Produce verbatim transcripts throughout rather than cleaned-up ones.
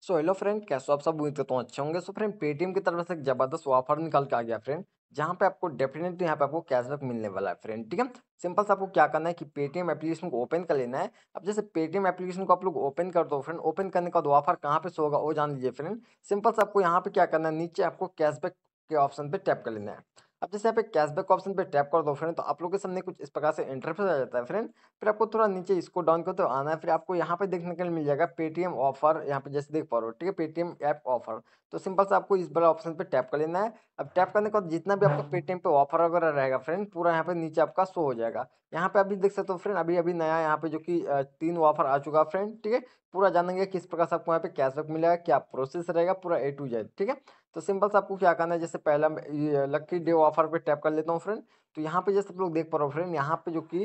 So hello friend, कैसे हो आप सब? उम्मीद करता हूँ अच्छे होंगे। सो फ्रेंड, पेटीएम की तरफ से एक जबरदस्त ऑफर निकल के आ गया फ्रेंड, जहाँ पे आपको डेफिनेटली यहाँ पे आपको कैशबैक मिलने वाला है फ्रेंड। ठीक है, सिंपल से आपको क्या करना है कि पेटीएम एप्लीकेशन को ओपन कर लेना है। अब जैसे पेटीएम एप्लीकेशन को आप लोग ओपन कर दो फ्रेंड, ओपन करने के बाद ऑफर कहाँ पे शो होगा वो जान लीजिए फ्रेंड। सिंपल से आपको यहाँ पे क्या करना है, नीचे आपको कैशबैक के ऑप्शन पे टैप कर लेना है। अब जैसे यहाँ पे कैशबैक ऑप्शन पे टैप कर दो फ्रेंड, तो आप लोग के सामने कुछ इस प्रकार से इंटरफेस आ जाता है फ्रेंड। फिर आपको थोड़ा नीचे इसको डाउन करते हुए आना है। फिर आपको यहाँ पे देखने के लिए मिल जाएगा पेटीएम ऑफर, यहाँ पे जैसे देख पा रहे हो। ठीक है, पेटीएम ऐप ऑफर। तो सिंपल से आपको इस बड़ा ऑप्शन पे टैप कर लेना है। अब टैप करने के बाद जितना भी आपका पेटीएम पे ऑफर वगैरह रहेगा फ्रेंड, पूरा यहाँ पे नीचे आपका शो हो जाएगा। यहाँ पे अभी देख सकते हो फ्रेंड, अभी अभी नया यहाँ पे जो कि अ, तीन ऑफर आ चुका है फ्रेंड। ठीक है, पूरा जानेंगे किस प्रकार से आपको यहाँ पे कैशबैक मिलेगा, क्या प्रोसेस रहेगा, पूरा ए टू जेड। ठीक है, तो सिंपल से आपको क्या करना है, जैसे पहला लक्की डे ऑफर पे टैप कर लेता हूँ फ्रेंड। तो यहाँ पे जैसे आप लोग देख पा रहे हो फ्रेंड, यहाँ पे जो कि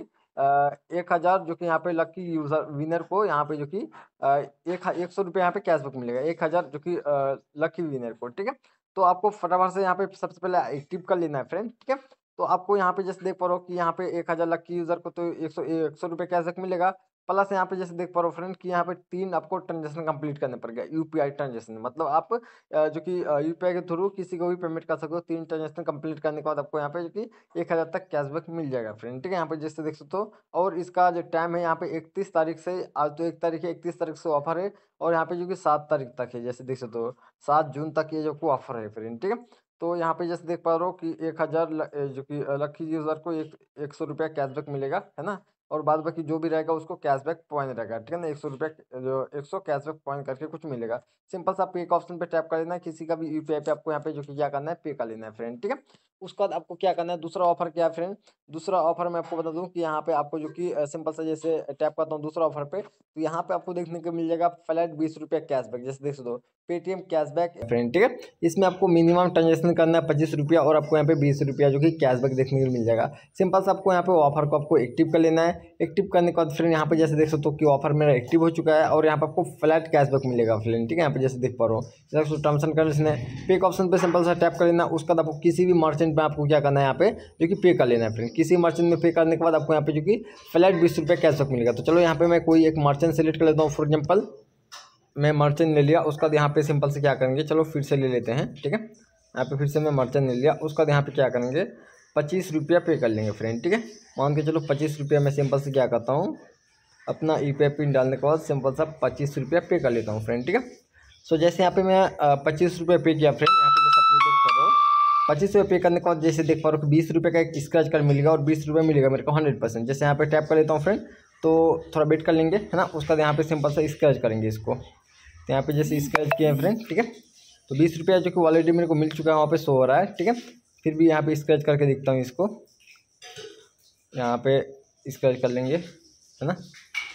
एक हजार जो कि यहाँ पे लकी यूजर विनर को यहाँ पे जो कि अ, एक एक सौ रुपये यहाँ पे कैशबैक मिलेगा, एक हजार जो कि लकी विनर को। ठीक है, तो आपको फटाफट से यहाँ पे सबसे पहले एक्टिव कर लेना है फ्रेंड। ठीक है, तो आपको यहाँ पे जैसे देख पा रहे हो कि यहाँ पे एक हजार लकी यूजर को तो एक सौ एक सौ रुपये कैशबैक मिलेगा। प्लस यहाँ पे जैसे देख पा रहे हो फ्रेंड कि यहाँ पे तीन आपको ट्रांजेक्शन कंप्लीट करने पड़ेगा, यूपीआई ट्रांजेक्शन। मतलब आप अ, जो कि यूपीआई के थ्रू किसी को भी पेमेंट कर सकते हो। तीन ट्रांजेक्शन कंप्लीट करने के बाद आपको यहाँ पे जो कि एक हज़ार तक कैशबैक मिल जाएगा फ्रेंड। ठीक है, यहाँ पे जैसे देख सकते हो। और इसका जो टाइम है यहाँ पे इकतीस तारीख से, आज तो एक तारीख है, इकतीस तारीख से ऑफर है। और यहाँ पे जो कि सात तारीख तक है, जैसे देख सकते हो सात जून तक ये जो को ऑफर है फ्रेंड। ठीक है, तो यहाँ पे जैसे देख पा रहे हो कि एक हज़ार जो कि लकी यूजर को एक एक सौ रुपया कैशबैक मिलेगा, है ना। और बाद बाकी जो भी रहेगा उसको कैशबैक पॉइंट रहेगा। ठीक है ना, एक सौ रुपये जो एक सौ कैशबैक पॉइंट करके कुछ मिलेगा। सिंपल सा पे का ऑप्शन पे टैप कर लेना है, किसी का भी यूपीआई पे आपको यहाँ पे जो कि क्या करना है, पे कर लेना है फ्रेंड। ठीक है, उसके बाद आपको क्या करना है, दूसरा ऑफर क्या है फ्रेंड। दूसरा ऑफर मैं आपको बता दूं कि यहाँ पे आपको जो कि सिंपल सा जैसे टैप करता हूँ दूसरा ऑफर पे, तो यहाँ पे आपको देखने को मिल जाएगा फ्लैट बीस रुपये कैशबैक, जैसे देख सकते हो पेटीएम कैशबैक फ्रेंड। ठीक है, इसमें आपको मिनिमम ट्रांजेक्शन करना है पच्चीस रुपया, और आपको यहाँ पे बीस रुपया जो कि कैशबैक देखने को मिल जाएगा। सिंपल से आपको यहाँ पे ऑफर को आपको एक्टिव कर लेना है। एक्टिव करने के बाद फ्रेंड यहाँ पे जैसे देख सकते हो कि ऑफर मेरा एक्टिव हो चुका है, और यहाँ पे आपको फ्लैट कैशबैक मिलेगा फ्रेंड। ठीक है, यहाँ पे जैसे देख पा रहा हूँ टर्म्स एंड कंडीशन है। पे का ऑप्शन पे सिंपल सा टैप कर लेना। उसके बाद आपको किसी भी मर्चेंट पे आपको क्या करना है, यहाँ पे जो कि पे कर लेना है फ्रेंड। किसी मर्चेंट में पे करने के बाद आपको यहाँ पे जो कि फ्लैट बीस रुपये कैशबैक मिलेगा। तो चलो यहाँ पे मैं कोई एक मर्चेंट सेलेक्ट कर लेता हूँ। फॉर एग्जाम्पल मैं मर्चेंट ले लिया, उसका यहाँ पे सिंपल से क्या करेंगे, चलो फिर से ले लेते हैं। ठीक है, यहाँ पे फिर से मैं मर्चेंट ले लिया, उसका यहाँ पे क्या करेंगे, पच्चीस रुपया पे कर लेंगे फ्रेंड। ठीक है, मान के चलो पच्चीस रुपया मैं सिंपल से क्या करता हूँ, अपना यू पी आई पिन डालने के बाद सिंपल सा पच्चीस रुपया पे कर लेता हूँ फ्रेंड। ठीक है, सो जैसे यहाँ पे मैं पच्चीस रुपये पे किया फ्रेंड, यहाँ पे जैसे आप लोग देख पा रहे हो पच्चीस रुपये पे करने के बाद जैसे देख पा रहे हो कि बीस रुपये का एक स्क्रैच कार्ड मिलेगा, और बीस रुपये मिलेगा मेरे को हंड्रेड परसेंट। जैसे यहाँ पे टैप कर लेता हूँ फ्रेंड, तो थोड़ा वेट कर लेंगे, है ना। उसका यहाँ पे सिंपल सा स्क्रैच करेंगे इसको। तो यहाँ पे जैसे स्क्रैच किए हैं फ्रेंड। ठीक है, तो बीस रुपया जो कि ऑलरेडी मेरे को मिल चुका है, वहाँ पे शो हो रहा है। ठीक है, फिर भी यहाँ पे स्क्रैच करके दिखता हूँ इसको, यहाँ पे स्क्रैच कर लेंगे, है ना।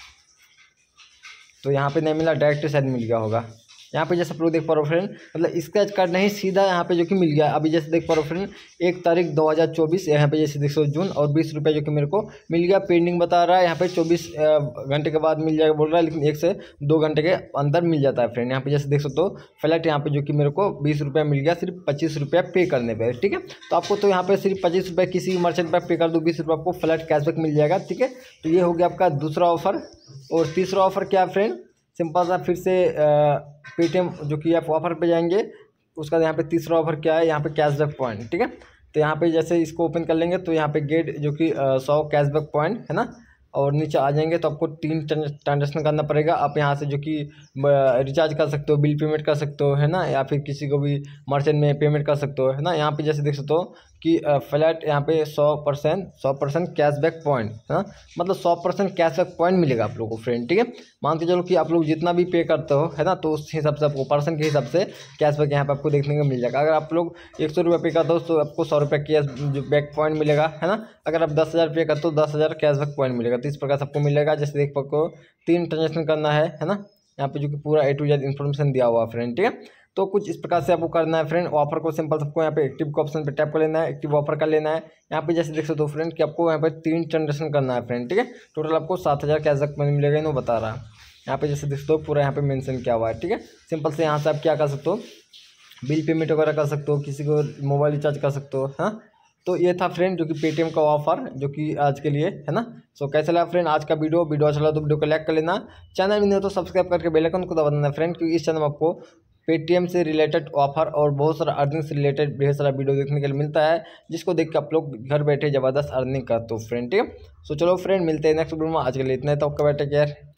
तो यहाँ पे नहीं मिला, डायरेक्ट शायद मिल गया होगा। यहाँ पे जैसे आप लोग देख पा रहे हो फ्रेंड, मतलब स्क्रैच कार्ड नहीं, सीधा यहाँ पे जो कि मिल गया। अभी जैसे देख पा रहे हो फ्रेंड, एक तारीख दो हज़ार चौबीस, यहाँ पे जैसे देख सौ जून, और बीस रुपये जो कि मेरे को मिल गया। पेंडिंग बता रहा है, यहाँ पे चौबीस घंटे के बाद मिल जाएगा बोल रहा है, लेकिन एक से दो घंटे के अंदर मिल जाता है फ्रेंड। यहाँ पे जैसे देख सकते हो फ्लैट यहाँ पे जो कि मेरे को बीस रुपया मिल गया, सिर्फ पच्चीस रुपया पे करने पर। ठीक है, तो आपको तो यहाँ पे सिर्फ पच्चीस रुपये किसी मर्चेंट पर पे कर दो, बीस रुपये आपको फ्लैट कैशबैक मिल जाएगा। ठीक है, तो ये हो गया आपका दूसरा ऑफर। और तीसरा ऑफर क्या है फ्रेंड, सिंपल सा फिर से पेटीएम जो कि आप ऑफर पे जाएंगे, उसका यहाँ पे तीसरा ऑफर क्या है, यहाँ पे कैशबैक पॉइंट। ठीक है, तो यहाँ पे जैसे इसको ओपन कर लेंगे, तो यहाँ पे गेट जो कि सौ कैशबैक पॉइंट, है ना। और नीचे आ जाएंगे तो आपको तीन ट्रांजेक्शन करना पड़ेगा। आप यहाँ से जो कि रिचार्ज कर सकते हो, बिल पेमेंट कर सकते हो, है ना, या फिर किसी को भी मर्चेंट में पेमेंट कर सकते हो, है ना। यहाँ पे जैसे देख सकते हो कि फ्लैट यहाँ पे सौ परसेंट सौ परसेंट कैशबैक पॉइंट, है ना, मतलब सौ परसेंट कैशबैक पॉइंट मिलेगा आप लोगों को फ्रेंड। ठीक है, मान के चलो कि आप लोग जितना भी पे करते हो, है ना, तो उस हिसाब से आपको परसेंट के हिसाब से कैशबैक यहाँ पे आपको देखने को मिल जाएगा। अगर आप लोग एक सौ रुपये पे करते हो तो आपको सौ रुपये कैश जो बैक पॉइंट मिलेगा, है ना। अगर आप दस हज़ार पे करते हो दस हज़ार कैशबैक पॉइंट मिलेगा। तो इस प्रकार से आपको मिलेगा। जैसे देख पको तीन ट्रांजेक्शन करना है, है ना। यहाँ पे जो कि पूरा ए टू जेड इन्फॉर्मेशन दिया हुआ है फ्रेंड। ठीक है, तो कुछ इस प्रकार से आपको करना है फ्रेंड। ऑफर को सिंपल सबको यहाँ पे एक्टिव का ऑप्शन पे टैप कर लेना है, एक्टिव ऑफर कर लेना है। यहाँ पे जैसे देख सकते हो फ्रेंड कि आपको यहाँ पे तीन ट्रांजेक्शन करना है फ्रेंड। ठीक है, टोटल आपको सात हज़ार कैशबैक मनी मिलेगा, इन्हों बता रहा है। यहाँ पे जैसे देख सकते हो पूरा यहाँ पे मेंशन किया हुआ है। ठीक है, सिंपल से यहाँ से आप क्या कर सकते हो, बिल पेमेंट वगैरह कर सकते हो, किसी को मोबाइल रिचार्ज कर सकते हो, हाँ, तो ये था फ्रेंड जो कि पेटीएम का ऑफर जो कि आज के लिए है ना। सो कैसा लगा फ्रेंड आज का वीडियो वीडियो अच्छा लगा तो वीडियो को लाइक कर लेना, चैनल में नहीं हो तो सब्सक्राइब करके बेल आइकन को दबा देना फ्रेंड, क्योंकि इस चैनल में आपको पेटीएम से रिलेटेड ऑफर और बहुत सारा अर्निंग से रिलेटेड ढेर सारा वीडियो देखने के लिए मिलता है, जिसको देख के आप लोग घर बैठे ज़बरदस्त अर्निंग करते हो फ्रेंड। ठीक है, सो चलो फ्रेंड मिलते हैं नेक्स्ट वीडियो में, आज के लिए इतना ही, तो आपका बैठे केयर।